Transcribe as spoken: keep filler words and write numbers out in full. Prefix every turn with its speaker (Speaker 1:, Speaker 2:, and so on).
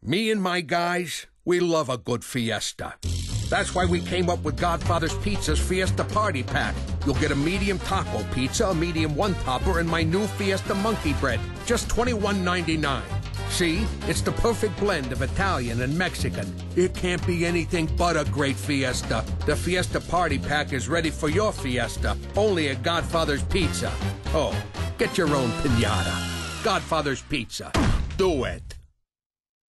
Speaker 1: Me and my guys, we love a good fiesta. That's why we came up with Godfather's Pizza's Fiesta Party Pack. You'll get a medium taco pizza, a medium one-topper, and my new Fiesta Monkey Bread, just twenty-one ninety-nine. See? It's the perfect blend of Italian and Mexican. It can't be anything but a great fiesta. The Fiesta Party Pack is ready for your fiesta, only at Godfather's Pizza. Oh, get your own piñata. Godfather's Pizza. Do it.